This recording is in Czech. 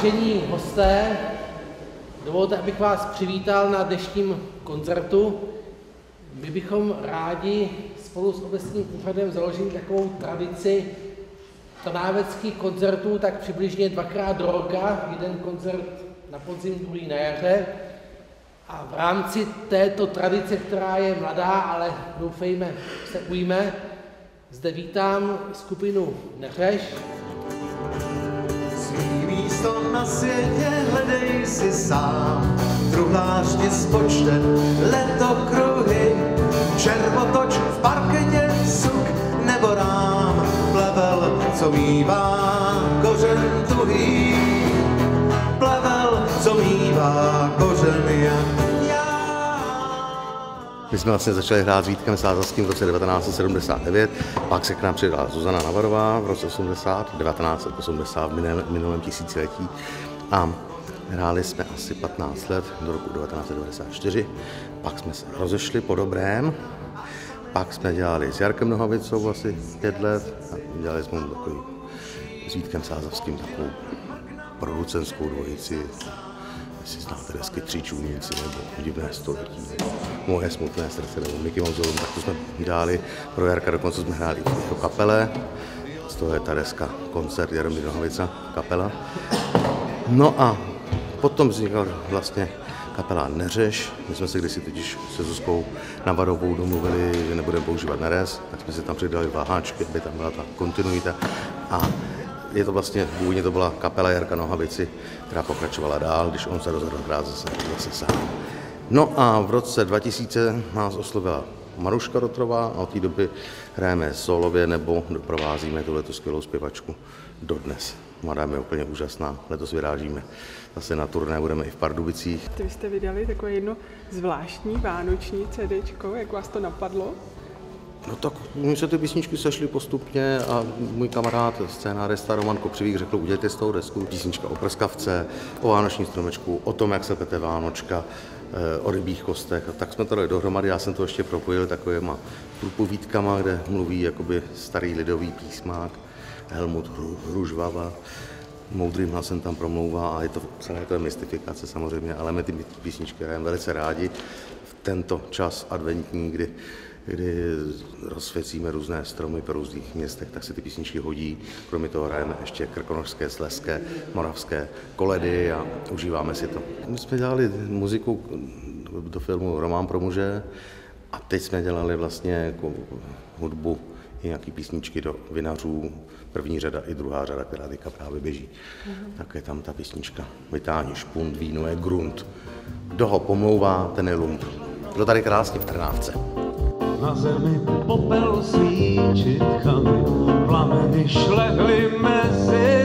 Vážení hosté, dovolte, abych vás přivítal na dnešním koncertu. My bychom rádi spolu s obecním úřadem založili takovou tradici trnáveckých koncertů, tak přibližně 2krát do roka, jeden koncert na podzim, druhý na jaře. A v rámci této tradice, která je mladá, ale doufejme, se ujme, zde vítám skupinu Neřeš. Svý místo na světě hledej si sám, truhlář ti spočte letokruhy, červotoč v parketě, suk nebo rám, plevel, co mívá kořen tuhý, plevel, co mívá kořen jak já. My jsme vlastně začali hrát s Vítkem Sázavským v roce 1979, pak se k nám přidala Zuzana Navarová v roce 1980 v minulém tisíciletí a hráli jsme asi 15 let do roku 1994, pak jsme se rozešli po dobrém, pak jsme dělali s Jarkem Nohavicou asi 5 let a dělali jsme takový s Vítkem Sázavským takovou producentskou dvojici, jestli znáte desky Tři čůníci nebo Divné století, Moje smutné srdce nebo Mickey Mouse, tak to jsme dělali pro Jarka, dokonce jsme hráli i v kapele, z toho je ta deska Koncert Jaromír Nohavica, kapela. No a potom vznikla vlastně kapela Neřeš, my jsme se kdysi totiž se Zuzkou Navarovou domluvili, že nebudeme používat nerez, tak jsme si tam přidali váháčky, aby tam byla ta kontinuita a je to vlastně, původně to byla kapela Jarka Nohavici, která pokračovala dál, když on se rozhodl hrát zase sám. No a v roce 2000 nás oslovila Maruška Rotrová a od té doby hrajeme solově nebo doprovázíme tuhletu skvělou zpěvačku dodnes. Mladá je úplně úžasná, letos vyrážíme zase na turné, budeme i v Pardubicích. Vy jste vydali takové jedno zvláštní vánoční CDčko, jak vás to napadlo? No tak mi se ty písničky sešly postupně a můj kamarád, scénárista Roman Kopřivík řekl, udělejte z toho desku písnička o prskavce, o vánoční stromečku, o tom, jak se pete Vánočka, o rybích kostech. A tak jsme to dali dohromady, já jsem to ještě propojil takovýma průpovídkama, kde mluví jakoby starý lidový písmák, Helmut Hružvava, moudrým hlasem tam promlouvá a je to celé to je mystifikace samozřejmě, ale my ty písničky hrajeme velice rádi v tento čas adventní, kdy rozsvěcíme různé stromy po různých městech, tak se ty písničky hodí. Kromě toho hrajeme ještě krkonošské, slezské, moravské koledy a užíváme si to. My jsme dělali muziku do filmu Román pro muže a teď jsme dělali vlastně jako hudbu i nějaký písničky do Vinařů, první řada i druhá řada, která teďka právě běží. Tak je tam ta písnička Vytáhni špunt, víno je grunt. Kdo ho pomlouvá, ten je lump. Bylo tady krásně v Trnávce. Na zemi popel svíčit chamy, plameny šlehly mezi